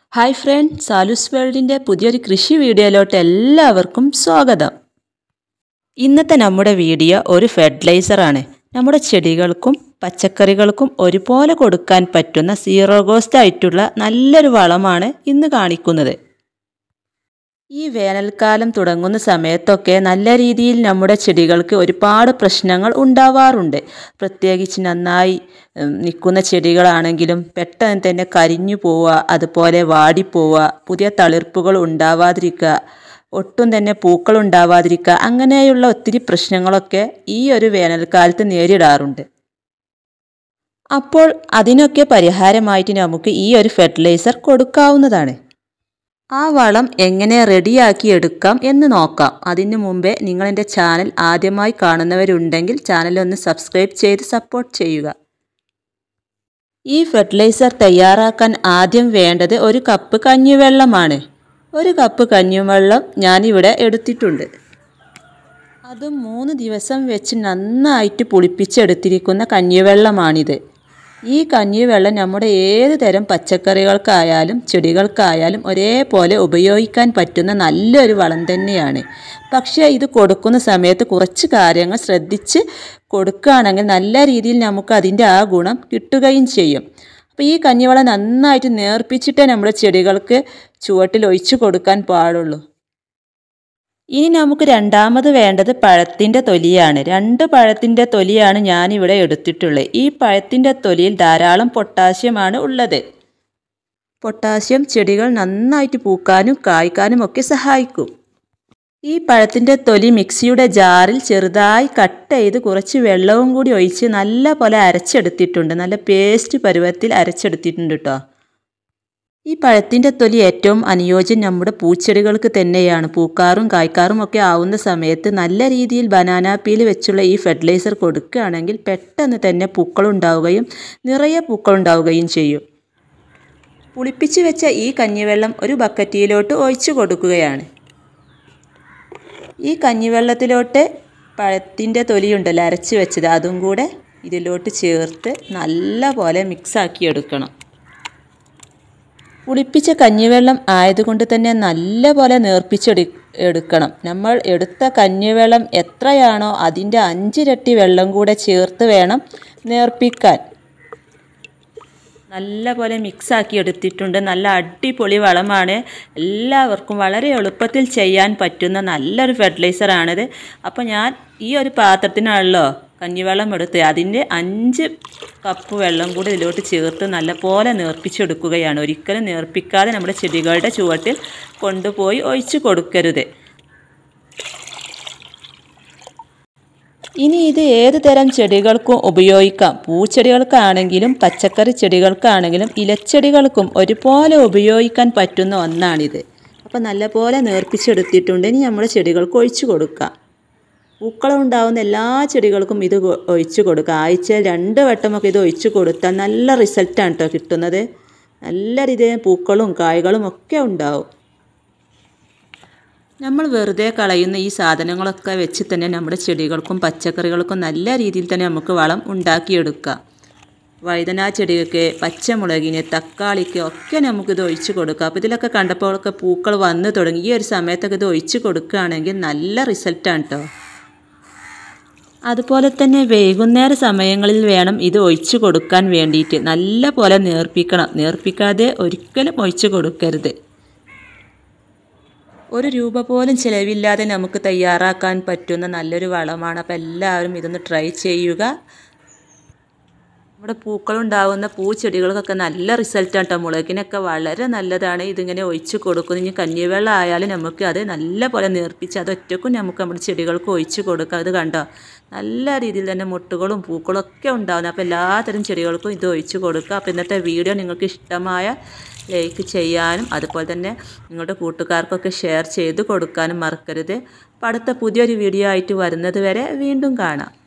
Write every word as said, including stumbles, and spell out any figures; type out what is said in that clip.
Hi front, സാലൂസ് വേൾഡിൻ്റെ പുതിയൊരു കൃഷി വീഡിയോയിലോട്ട് എല്ലാവർക്കും സ്വാഗതം. ഇന്നത്തെ നമ്മുടെ വീഡിയോ ഒരു ഫെർട്ടിലൈസറാണ്. നമ്മുടെ ചെടികൾക്കും പച്ചക്കറികൾക്കും ഒരുപോലെ കൊടുക്കാൻ പറ്റുന്ന സീറോ കോസ്റ്റ് ആയിട്ടുള്ള നല്ലൊരു വളമാണ് ഇന്ന് കാണിക്കുന്നത്. ഈ വേനൽക്കാലം തുടങ്ങുന്ന സമയത്തൊക്കെ നല്ല രീതിയിൽ നമ്മുടെ ചെടികൾക്ക് ഒരുപാട് പ്രശ്നങ്ങൾ ഉണ്ടാവാറുണ്ട്. പ്രത്യേകിച്ച് നന്നായി നിൽക്കുന്ന ചെടികളാണെങ്കിലും പെട്ടെന്ന് തന്നെ കരിഞ്ഞു പോവുക, അതുപോലെ വാടിപ്പോവുക, പുതിയ തളിർപ്പുകൾ ഉണ്ടാവാതിരിക്കുക, ഒട്ടും തന്നെ പൂക്കൾ ഉണ്ടാവാതിരിക്കുക, അങ്ങനെയുള്ള ഒത്തിരി പ്രശ്നങ്ങളൊക്കെ ഈ ഒരു വേനൽക്കാലത്ത് നേരിടാറുണ്ട്. അപ്പോൾ അതിനൊക്കെ പരിഹാരമായിട്ട് നമുക്ക് ഈ ഒരു ഫെർട്ടിലൈസർ കൊടുക്കാവുന്നതാണ്. ആ വളം എങ്ങനെ റെഡിയാക്കി എടുക്കാം എന്ന് നോക്കാം. അതിനു മുമ്പേ നിങ്ങൾ എൻ്റെ ചാനൽ ആദ്യമായി കാണുന്നവരുണ്ടെങ്കിൽ ചാനലൊന്ന് സബ്സ്ക്രൈബ് ചെയ്ത് സപ്പോർട്ട് ചെയ്യുക. ഈ ഫെർട്ടിലൈസർ തയ്യാറാക്കാൻ ആദ്യം വേണ്ടത് ഒരു കപ്പ് കഞ്ഞിവെള്ളമാണ്. ഒരു കപ്പ് കഞ്ഞിവെള്ളം ഞാനിവിടെ എടുത്തിട്ടുണ്ട്. അതും മൂന്ന് ദിവസം വെച്ച് നന്നായിട്ട് പുളിപ്പിച്ചെടുത്തിരിക്കുന്ന കഞ്ഞിവെള്ളമാണിത്. ഈ കഞ്ഞിവെള്ളം നമ്മുടെ ഏത് തരം പച്ചക്കറികൾക്കായാലും ചെടികൾക്കായാലും ഒരേപോലെ ഉപയോഗിക്കാൻ പറ്റുന്ന നല്ലൊരു വളം തന്നെയാണ്. പക്ഷേ ഇത് കൊടുക്കുന്ന സമയത്ത് കുറച്ച് കാര്യങ്ങൾ ശ്രദ്ധിച്ച് കൊടുക്കുകയാണെങ്കിൽ നല്ല രീതിയിൽ നമുക്ക് അതിൻ്റെ ആ ഗുണം കിട്ടുകയും ചെയ്യും. അപ്പോൾ ഈ കഞ്ഞിവെള്ളം നന്നായിട്ട് നേർപ്പിച്ചിട്ടേ നമ്മുടെ ചെടികൾക്ക് ചുവട്ടിൽ ഒഴിച്ചു കൊടുക്കാൻ പാടുള്ളൂ. ഇനി നമുക്ക് രണ്ടാമത് വേണ്ടത് പഴത്തിൻ്റെ തൊലിയാണ്. രണ്ട് പഴത്തിൻ്റെ തൊലിയാണ് ഞാനിവിടെ എടുത്തിട്ടുള്ളത്. ഈ പഴത്തിൻ്റെ തൊലിയിൽ ധാരാളം പൊട്ടാസ്യമാണ് ഉള്ളത്. പൊട്ടാസ്യം ചെടികൾ നന്നായിട്ട് പൂക്കാനും കായ്ക്കാനും ഒക്കെ സഹായിക്കും. ഈ പഴത്തിൻ്റെ തൊലി മിക്സിയുടെ ജാറിൽ ചെറുതായി കട്ട് ചെയ്ത് കുറച്ച് വെള്ളവും കൂടി ഒഴിച്ച് നല്ല പോലെ അരച്ചെടുത്തിട്ടുണ്ട്. നല്ല പേസ്റ്റ് പരുവത്തിൽ അരച്ചെടുത്തിട്ടുണ്ട് കേട്ടോ. ഈ പഴത്തിൻ്റെ തൊലി ഏറ്റവും അനുയോജ്യം നമ്മുടെ പൂച്ചെടികൾക്ക് തന്നെയാണ്. പൂക്കാറും കായ്ക്കാറും ഒക്കെ ആവുന്ന സമയത്ത് നല്ല രീതിയിൽ ബനാന പീൽ വെച്ചുള്ള ഈ ഫെർട്ടിലൈസർ കൊടുക്കുകയാണെങ്കിൽ പെട്ടെന്ന് തന്നെ പൂക്കളുണ്ടാവുകയും നിറയെ പൂക്കളുണ്ടാവുകയും ചെയ്യും. പുളിപ്പിച്ച് വെച്ച ഈ കഞ്ഞിവെള്ളം ഒരു ബക്കറ്റിലോട്ട് ഒഴിച്ചു കൊടുക്കുകയാണ്. ഈ കഞ്ഞിവെള്ളത്തിലോട്ട് പഴത്തിൻ്റെ തൊലിയുണ്ടല്ലോ അരച്ച് വെച്ചത്, അതും കൂടെ ഇതിലോട്ട് ചേർത്ത് നല്ല പോലെ മിക്സാക്കി എടുക്കണം. പുളിപ്പിച്ച കഞ്ഞിവെള്ളം ആയതുകൊണ്ട് തന്നെ നല്ല പോലെ നേർപ്പിച്ചെടു എടുക്കണം നമ്മൾ എടുത്ത കഞ്ഞിവെള്ളം എത്രയാണോ അതിൻ്റെ അഞ്ചിരട്ടി വെള്ളം കൂടെ ചേർത്ത് വേണം നേർപ്പിക്കാൻ. നല്ല പോലെ മിക്സാക്കി എടുത്തിട്ടുണ്ട്. നല്ല അടിപൊളി വളമാണ്. എല്ലാവർക്കും വളരെ എളുപ്പത്തിൽ ചെയ്യാൻ പറ്റുന്ന നല്ലൊരു ഫെർട്ടിലൈസറാണിത്. അപ്പോൾ ഞാൻ ഈ ഒരു പാത്രത്തിനാണല്ലോ കഞ്ഞിവെള്ളം എടുത്ത് അതിൻ്റെ അഞ്ച് കപ്പ് വെള്ളം കൂടി ഇതിലോട്ട് ചേർത്ത് നല്ലപോലെ നേർപ്പിച്ചെടുക്കുകയാണ്. ഒരിക്കലും നേർപ്പിക്കാതെ നമ്മുടെ ചെടികളുടെ ചുവട്ടിൽ കൊണ്ടുപോയി ഒഴിച്ചു കൊടുക്കരുത്. ഇനി ഇത് ഏത് തരം ചെടികൾക്കും ഉപയോഗിക്കാം. പൂച്ചെടികൾക്കാണെങ്കിലും പച്ചക്കറി ചെടികൾക്കാണെങ്കിലും ഇലച്ചെടികൾക്കും ഒരുപോലെ ഉപയോഗിക്കാൻ പറ്റുന്ന ഒന്നാണിത്. അപ്പോൾ നല്ലപോലെ നേർപ്പിച്ചെടുത്തിട്ടുണ്ട്. ഇനി നമ്മുടെ ചെടികൾക്ക് ഒഴിച്ചു കൊടുക്കാം. പൂക്കളം ഉണ്ടാകുന്ന എല്ലാ ചെടികൾക്കും ഇത് ഒഴിച്ചു കൊടുക്കുക. ആഴ്ചയിൽ രണ്ട് വട്ടമൊക്കെ ഇത് ഒഴിച്ചു കൊടുത്താൽ നല്ല റിസൾട്ടാണ് കേട്ടോ കിട്ടുന്നത്. നല്ല രീതിയിൽ പൂക്കളും കായ്കളും ഒക്കെ ഉണ്ടാവും. നമ്മൾ വെറുതെ കളയുന്ന ഈ സാധനങ്ങളൊക്കെ വെച്ച് തന്നെ നമ്മുടെ ചെടികൾക്കും പച്ചക്കറികൾക്കും നല്ല രീതിയിൽ തന്നെ നമുക്ക് വളം ഉണ്ടാക്കിയെടുക്കാം. വഴുതന ചെടികൾക്ക്, പച്ചമുളകിന്, തക്കാളിക്ക് ഒക്കെ നമുക്കിത് ഒഴിച്ചു കൊടുക്കാം. അപ്പോൾ ഇതിലൊക്കെ കണ്ടപ്പോഴൊക്കെ പൂക്കൾ വന്നു തുടങ്ങി. ഈ ഒരു സമയത്തൊക്കെ ഇത് ഒഴിച്ചു കൊടുക്കുകയാണെങ്കിൽ നല്ല റിസൾട്ടാണ് കേട്ടോ. അതുപോലെ തന്നെ വൈകുന്നേര സമയങ്ങളിൽ വേണം ഇത് ഒഴിച്ചു കൊടുക്കാൻ വേണ്ടിയിട്ട്. നല്ല പോലെ നേർപ്പിക്കണം. നേർപ്പിക്കാതെ ഒരിക്കലും ഒഴിച്ചു കൊടുക്കരുത്. ഒരു രൂപ പോലും ചിലവില്ലാതെ നമുക്ക് തയ്യാറാക്കാൻ പറ്റുന്ന നല്ലൊരു വളമാണ്. അപ്പോൾ എല്ലാവരും ഇതൊന്ന് ട്രൈ ചെയ്യുക. നമ്മുടെ പൂക്കളുണ്ടാകുന്ന പൂച്ചെടികൾക്കൊക്കെ നല്ല റിസൾട്ടാണ് കേട്ടോ. മുളകിനൊക്കെ വളരെ നല്ലതാണ് ഇതിങ്ങനെ ഒഴിച്ച് കൊടുക്കുന്നത്. ഇനി കഞ്ഞിവെള്ളം ആയാലും നമുക്ക് അത് നല്ല പോലെ നേർപ്പിച്ച് അത് ഒറ്റക്കും നമുക്ക് നമ്മുടെ ചെടികൾക്ക് ഒഴിച്ച് കൊടുക്കാം. അത് കണ്ടോ, നല്ല രീതിയിൽ തന്നെ മുട്ടുകളും പൂക്കളും ഒക്കെ ഉണ്ടാകുന്നത്. അപ്പോൾ എല്ലാത്തരം ചെടികൾക്കും ഇത് ഒഴിച്ച് കൊടുക്കുക. അപ്പോൾ ഇന്നത്തെ വീഡിയോ നിങ്ങൾക്ക് ഇഷ്ടമായ ലൈക്ക് ചെയ്യാനും അതുപോലെ തന്നെ നിങ്ങളുടെ കൂട്ടുകാർക്കൊക്കെ ഷെയർ ചെയ്ത് കൊടുക്കാനും മറക്കരുത്. അപ്പോൾ അടുത്ത പുതിയൊരു വീഡിയോ ആയിട്ട് വരുന്നത് വരെ വീണ്ടും കാണാം.